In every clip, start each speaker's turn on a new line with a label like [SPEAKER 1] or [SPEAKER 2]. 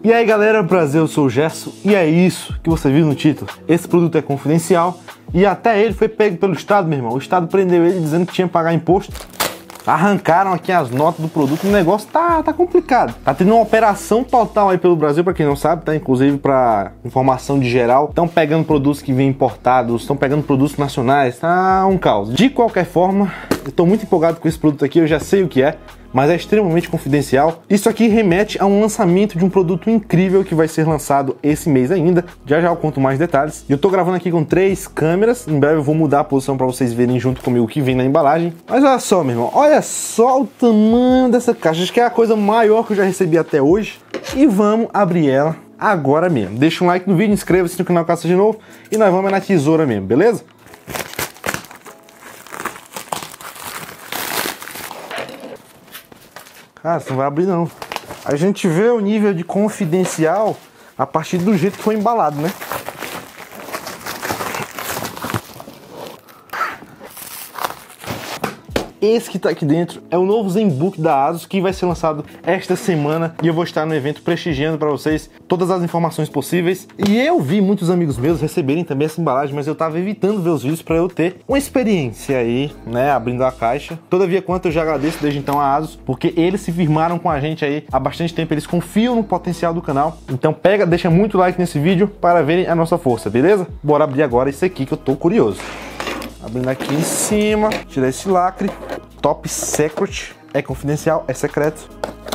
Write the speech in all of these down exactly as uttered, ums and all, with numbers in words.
[SPEAKER 1] E aí galera, prazer, eu sou o Gerson e é isso que você viu no título. Esse produto é confidencial e até ele foi pego pelo Estado, meu irmão. O Estado prendeu ele dizendo que tinha que pagar imposto. Arrancaram aqui as notas do produto, o negócio tá, tá complicado. Tá tendo uma operação total aí pelo Brasil, pra quem não sabe, tá? Inclusive pra informação de geral. Estão pegando produtos que vêm importados, estão pegando produtos nacionais, tá um caos. De qualquer forma, eu tô muito empolgado com esse produto aqui, eu já sei o que é, mas é extremamente confidencial. Isso aqui remete a um lançamento de um produto incrível que vai ser lançado esse mês ainda. Já já eu conto mais detalhes. Eu tô gravando aqui com três câmeras. Em breve eu vou mudar a posição para vocês verem junto comigo o que vem na embalagem. Mas olha só, meu irmão. Olha só o tamanho dessa caixa. Acho que é a coisa maior que eu já recebi até hoje. E vamos abrir ela agora mesmo. Deixa um like no vídeo, inscreva-se no canal caso seja novo. E nós vamos na tesoura mesmo, beleza? Cara, você não vai abrir não. A gente vê o nível de confidencial a partir do jeito que foi embalado, né? Esse que tá aqui dentro é o novo ZenBook da ASUS que vai ser lançado esta semana e eu vou estar no evento prestigiando para vocês todas as informações possíveis. E eu vi muitos amigos meus receberem também essa embalagem, mas eu tava evitando ver os vídeos para eu ter uma experiência aí, né, abrindo a caixa. Todavia, quanto eu já agradeço desde então a ASUS, porque eles se firmaram com a gente aí há bastante tempo, eles confiam no potencial do canal. Então pega, deixa muito like nesse vídeo para verem a nossa força, beleza? Bora abrir agora esse aqui que eu tô curioso. Abrindo aqui em cima, tirar esse lacre. Top Secret, é confidencial, é secreto.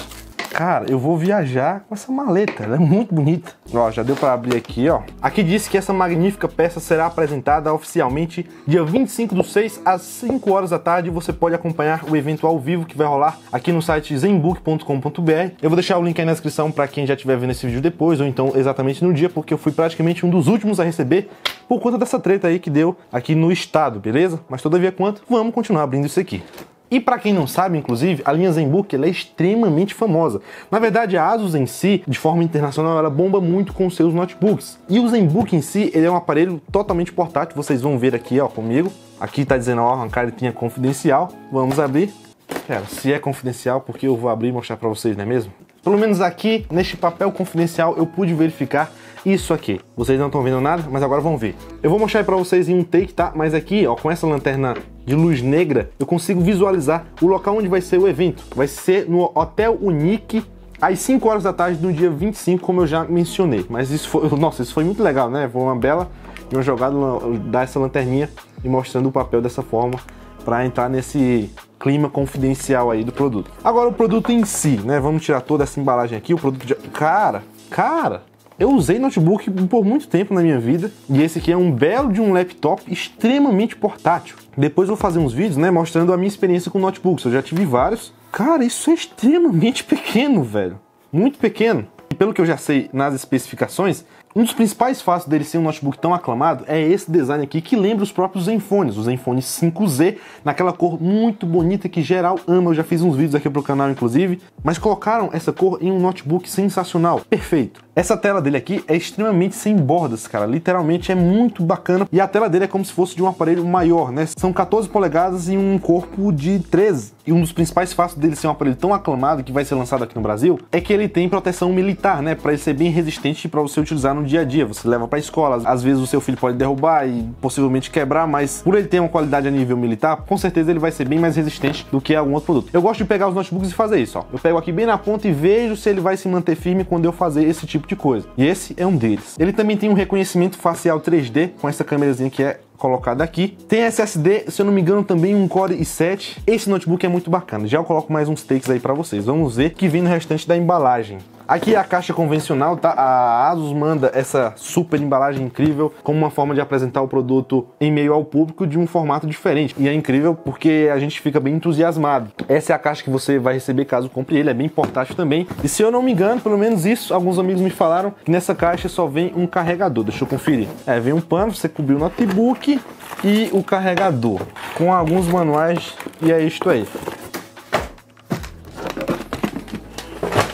[SPEAKER 1] Cara, eu vou viajar com essa maleta, ela é muito bonita. Ó, já deu para abrir aqui, ó. Aqui diz que essa magnífica peça será apresentada oficialmente dia vinte e cinco do seis às cinco horas da tarde. Você pode acompanhar o evento ao vivo que vai rolar aqui no site zenbook ponto com ponto br. Eu vou deixar o link aí na descrição para quem já estiver vendo esse vídeo depois, ou então exatamente no dia, porque eu fui praticamente um dos últimos a receber por conta dessa treta aí que deu aqui no estado, beleza? Mas todavia quanto, vamos continuar abrindo isso aqui. E para quem não sabe, inclusive, a linha ZenBook ela é extremamente famosa. Na verdade, a ASUS em si, de forma internacional, ela bomba muito com seus notebooks. E o ZenBook em si, ele é um aparelho totalmente portátil, vocês vão ver aqui, ó, comigo. Aqui tá dizendo, ó, uma caretinha confidencial. Vamos abrir. Cara, se é confidencial, porque eu vou abrir e mostrar para vocês, não é mesmo? Pelo menos aqui, neste papel confidencial, eu pude verificar isso aqui. Vocês não estão vendo nada, mas agora vão ver. Eu vou mostrar para vocês em um take, tá? Mas aqui, ó, com essa lanterna de luz negra, eu consigo visualizar o local onde vai ser o evento. Vai ser no Hotel Unique, às cinco horas da tarde do dia vinte e cinco, como eu já mencionei. Mas isso foi, nossa, isso foi muito legal, né? Foi uma bela e uma jogada dar essa lanterninha e mostrando o papel dessa forma para entrar nesse clima confidencial aí do produto. Agora o produto em si, né? Vamos tirar toda essa embalagem aqui, o produto de... Cara, cara... Eu usei notebook por muito tempo na minha vida e esse aqui é um belo de um laptop extremamente portátil. Depois eu vou fazer uns vídeos, né, mostrando a minha experiência com notebooks. Eu já tive vários. Cara, isso é extremamente pequeno, velho. Muito pequeno. E pelo que eu já sei nas especificações, um dos principais fatos dele ser um notebook tão aclamado é esse design aqui que lembra os próprios Zenfones, o Zenfone cinco Z, naquela cor muito bonita que geral ama. Eu já fiz uns vídeos aqui pro canal, inclusive, mas colocaram essa cor em um notebook sensacional, perfeito. Essa tela dele aqui é extremamente sem bordas, cara, literalmente é muito bacana. E a tela dele é como se fosse de um aparelho maior, né? São quatorze polegadas e um corpo de treze. E um dos principais fatos dele ser um aparelho tão aclamado que vai ser lançado aqui no Brasil é que ele tem proteção militar, né? Para ele ser bem resistente para você utilizar no dia a dia. Você leva para a escola, às vezes o seu filho pode derrubar e possivelmente quebrar, mas por ele ter uma qualidade a nível militar, com certeza ele vai ser bem mais resistente do que algum outro produto. Eu gosto de pegar os notebooks e fazer isso, ó. Eu pego aqui bem na ponta e vejo se ele vai se manter firme quando eu fazer esse tipo de coisa. E esse é um deles. Ele também tem um reconhecimento facial três D com essa câmerazinha que é colocada aqui. Tem S S D, se eu não me engano, também um Core i sete. Esse notebook é muito bacana. Já eu coloco mais uns takes aí para vocês. Vamos ver o que vem no restante da embalagem. Aqui é a caixa convencional, tá? A ASUS manda essa super embalagem incrível como uma forma de apresentar o produto em meio ao público de um formato diferente. E é incrível porque a gente fica bem entusiasmado. Essa é a caixa que você vai receber caso compre ele, é bem portátil também. E se eu não me engano, pelo menos isso, alguns amigos me falaram que nessa caixa só vem um carregador. Deixa eu conferir. É, vem um pano, você cobrir o notebook e o carregador com alguns manuais e é isto aí.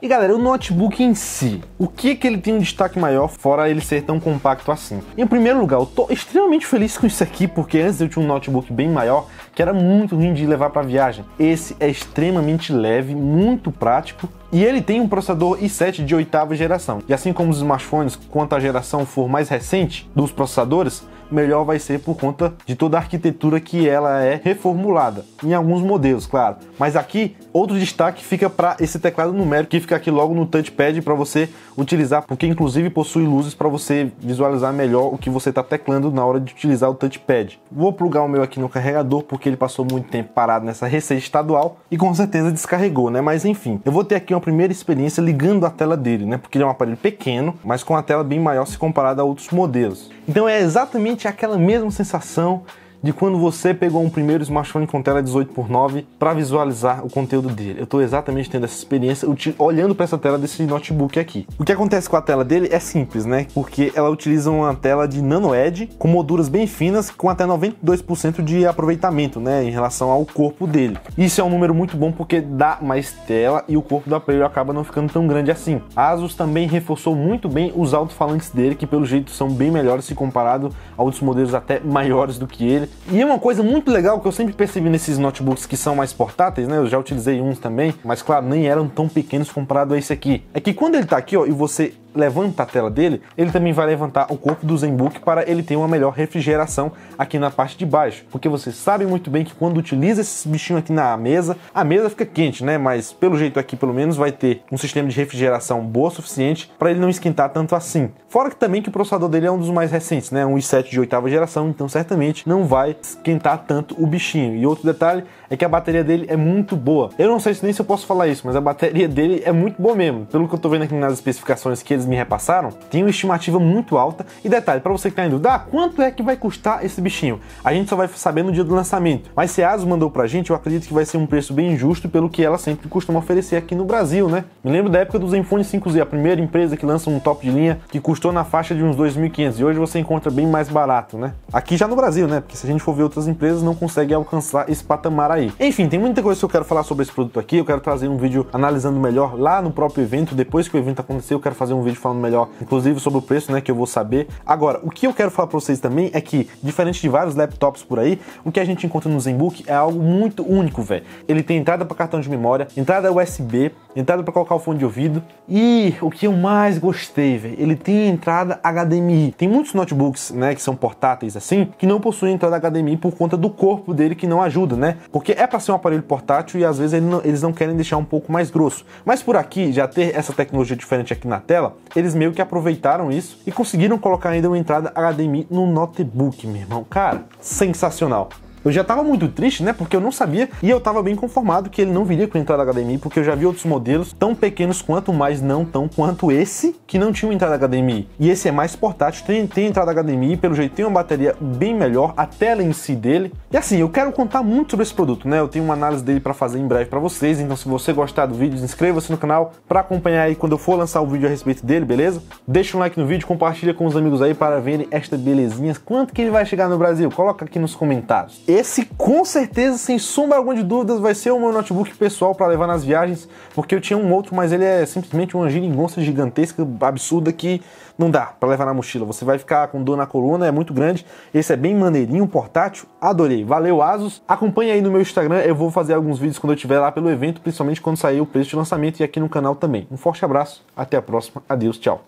[SPEAKER 1] E galera, o notebook em si, o que que ele tem um destaque maior, fora ele ser tão compacto assim? Em primeiro lugar, eu tô extremamente feliz com isso aqui, porque antes eu tinha um notebook bem maior, que era muito ruim de levar para viagem. Esse é extremamente leve, muito prático, e ele tem um processador i sete de oitava geração. E assim como os smartphones, quanto a geração for mais recente dos processadores, melhor vai ser por conta de toda a arquitetura que ela é reformulada, em alguns modelos, claro. Mas aqui, outro destaque fica para esse teclado numérico, que fica aqui logo no touchpad para você utilizar, porque inclusive possui luzes para você visualizar melhor o que você está teclando na hora de utilizar o touchpad. Vou plugar o meu aqui no carregador, porque ele passou muito tempo parado nessa receita estadual e com certeza descarregou, né? Mas enfim, eu vou ter aqui uma primeira experiência ligando a tela dele, né? Porque ele é um aparelho pequeno, mas com a tela bem maior se comparado a outros modelos. Então é exatamente aquela mesma sensação de quando você pegou um primeiro smartphone com tela dezoito por nove para visualizar o conteúdo dele. Eu estou exatamente tendo essa experiência olhando para essa tela desse notebook aqui. O que acontece com a tela dele é simples, né? Porque ela utiliza uma tela de Nano Edge com molduras bem finas, com até noventa e dois por cento de aproveitamento, né, em relação ao corpo dele. Isso é um número muito bom porque dá mais tela e o corpo do aparelho acaba não ficando tão grande assim. A Asus também reforçou muito bem os alto-falantes dele, que pelo jeito são bem melhores se comparado a outros modelos até maiores do que ele. E é uma coisa muito legal que eu sempre percebi nesses notebooks que são mais portáteis, né? Eu já utilizei uns também, mas claro, nem eram tão pequenos comparado a esse aqui. É que quando ele tá aqui, ó, e você levanta a tela dele, ele também vai levantar o corpo do ZenBook para ele ter uma melhor refrigeração aqui na parte de baixo, porque você sabe muito bem que quando utiliza esse bichinho aqui na mesa, a mesa fica quente, né? Mas pelo jeito aqui, pelo menos, vai ter um sistema de refrigeração boa o suficiente para ele não esquentar tanto assim. Fora que também que o processador dele é um dos mais recentes, né? Um i sete de oitava geração, então certamente não vai esquentar tanto o bichinho. E outro detalhe é que a bateria dele é muito boa. Eu não sei se nem se eu posso falar isso, mas a bateria dele é muito boa mesmo. Pelo que eu tô vendo aqui nas especificações que eles me repassaram, tem uma estimativa muito alta. E detalhe, para você que tá em dúvida, ah, quanto é que vai custar esse bichinho? A gente só vai saber no dia do lançamento. Mas se a Asus mandou pra gente, eu acredito que vai ser um preço bem justo pelo que ela sempre costuma oferecer aqui no Brasil, né? Me lembro da época do Zenfone cinco Z, a primeira empresa que lança um top de linha que custou na faixa de uns dois mil e quinhentos e hoje você encontra bem mais barato, né? Aqui já no Brasil, né? Porque se a gente for ver outras empresas, não consegue alcançar esse patamar aí. Enfim, tem muita coisa que eu quero falar sobre esse produto aqui. Eu quero trazer um vídeo analisando melhor lá no próprio evento. Depois que o evento acontecer, eu quero fazer um vídeo falando melhor, inclusive sobre o preço, né, que eu vou saber. Agora, o que eu quero falar para vocês também é que, diferente de vários laptops por aí, o que a gente encontra no ZenBook é algo muito único, velho. Ele tem entrada para cartão de memória, entrada U S B, entrada para colocar o fone de ouvido e o que eu mais gostei, velho, ele tem entrada H D M I. Tem muitos notebooks, né, que são portáteis assim, que não possuem entrada H D M I por conta do corpo dele que não ajuda, né? Porque é para ser um aparelho portátil e às vezes ele não, eles não querem deixar um pouco mais grosso. Mas por aqui, já ter essa tecnologia diferente aqui na tela, eles meio que aproveitaram isso e conseguiram colocar ainda uma entrada H D M I no notebook, meu irmão. Cara, sensacional. Eu já tava muito triste, né, porque eu não sabia e eu tava bem conformado que ele não viria com entrada H D M I, porque eu já vi outros modelos tão pequenos quanto, mas não tão quanto esse, que não tinha uma entrada H D M I. E esse é mais portátil, tem, tem entrada H D M I, pelo jeito tem uma bateria bem melhor, a tela em si dele. E assim, eu quero contar muito sobre esse produto, né, eu tenho uma análise dele para fazer em breve para vocês, então se você gostar do vídeo, inscreva-se no canal para acompanhar aí quando eu for lançar o vídeo a respeito dele, beleza? Deixa um like no vídeo, compartilha com os amigos aí para verem esta belezinha. Quanto que ele vai chegar no Brasil? Coloca aqui nos comentários. Esse, com certeza, sem sombra alguma de dúvidas, vai ser o meu notebook pessoal para levar nas viagens, porque eu tinha um outro, mas ele é simplesmente uma geringonça gigantesca, absurda, que não dá para levar na mochila. Você vai ficar com dor na coluna, é muito grande. Esse é bem maneirinho, portátil, adorei. Valeu, Asus. Acompanhe aí no meu Instagram, eu vou fazer alguns vídeos quando eu estiver lá pelo evento, principalmente quando sair o preço de lançamento, e aqui no canal também. Um forte abraço, até a próxima, adeus, tchau.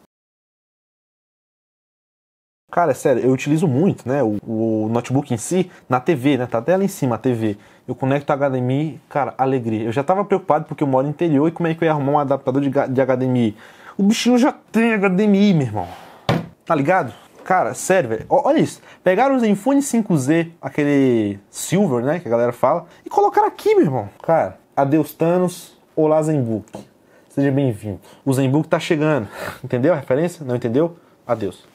[SPEAKER 1] Cara, é sério, eu utilizo muito, né, o, o notebook em si, na T V, né, tá até lá em cima a T V. Eu conecto H D M I, cara, alegria. Eu já tava preocupado porque eu moro no interior e como é que eu ia arrumar um adaptador de, de H D M I? O bichinho já tem H D M I, meu irmão. Tá ligado? Cara, sério, velho. Olha isso. Pegaram o Zenfone cinco Z, aquele Silver, né, que a galera fala, e colocaram aqui, meu irmão. Cara, adeus Thanos, olá ZenBook. Seja bem-vindo. O ZenBook tá chegando. Entendeu a referência? Não entendeu? Adeus.